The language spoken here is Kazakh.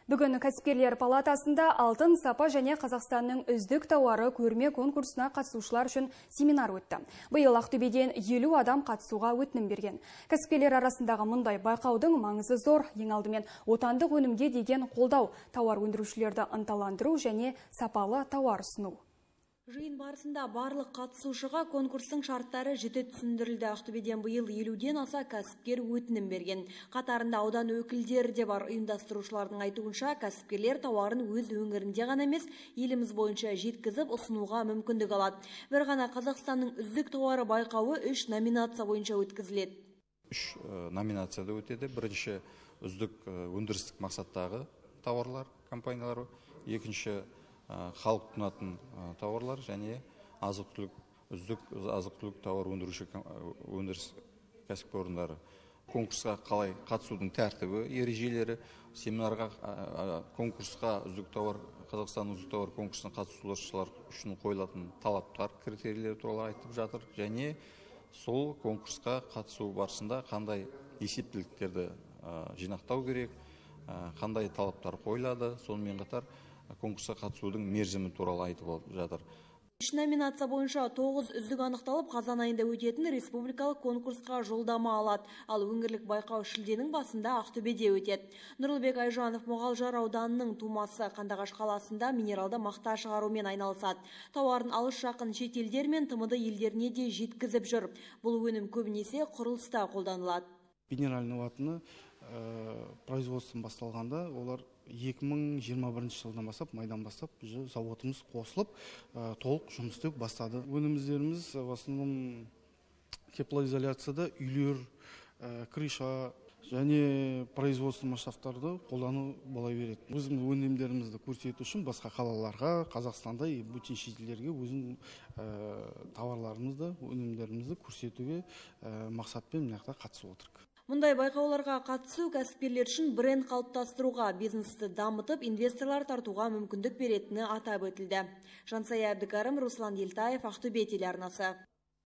Бүгін кәсіпкерлер палатасында алтын сапа және Қазақстанның үздік тауары көрме конкурсына қатысушылар үшін семинар өтті. Биыл Ақтөбеден 50 адам қатысуға өтінім берген. Кәсіпкерлер арасындағы мұндай байқаудың маңызы зор. Ең алдымен отандық өнімге деген қолдау, тауар өндірушілерді ынталандыру және сапалы тауар ұсыну. Жиын барысында барлық қатысушыға конкурстың шарттары жіті түсіндірілді. Ақтөбеден биыл 50-ден аса кәсіпкер өтінім берген. Қатарында аудан өкілдері де бар. Ұйымдастырушылардың айтуынша, кәсіпкерлер тауарын өз өңірінде ғана емес, еліміз бойынша жеткізіп ұсынуға мүмкіндік алады. Бір ғана Қазақстанның үздік тауары байқауы 3 номинация бойынша өткізіледі. 3 номинацияда өтеді. Бірінші үздік өндірістік мақсаттағы тауарлар компаниялары, екінші халық тұтынатын тауарлар және үздік азық-түлік тауар өндіруші өндіріс кәсіпорындары. Конкурсқа қалай қатысудың тәртібі, ережелері, семинарға конкурсқа Қазақстан үздік тауар конкурсына қатысушылар үшін қойылатын талаптар, критерийлер туралы айтып жатыр. Және сол конкурсқа қатысу барысында қандай есептіліктерді жинақтау керек, қандай талаптар қойылады, сонымен қатар конкурсқа қатысудың мерзімі туралы айтып жатыр. 3 номинация бойынша 9 үздік анықталып, қазан айында өтетін республикалық конкурсқа жолдама алады. Ал өңірлік байқау шілденің басында Ақтөбеде өтеді. Нұрлыбек Айжанов Мұғалжар ауданының тумасы, Қандыағаш қаласында минералды мақта шығарумен айналысады. Тауарын алыс жақын шетелдер мен тмд елдеріне де жеткізіп жүр. Бұл өнім көбінесе құрылыста қолданылады. Минеральный ватыны производством басталғанда, олар 2021 жылдан бастап, майдан бастап, заводымыз қосылып, толық жұмыс істеу бастады. Өнімдеріміз в основном теплоизоляцияда үйлер, крыша және производство масштабтарды қолдану бола береді. Өзіміз өнімдерімізді көрсету үшін басқа қалаларға, Қазақстанда бөтен шетелдерге өзінің тауарларымызды, өнімдерімізді көрсетуге мақсатпен мынақта қатысып отырмыз. Мұндай байқауларға қатысу кәсіпкерлер үшін бренд қалыптастыруға, бизнесті дамытып, инвесторлар тартуға мүмкіндік беретіні атап өтілді. Жансая Әбдікәрім, Руслан Елтаев, Ақтөбе телеарнасы.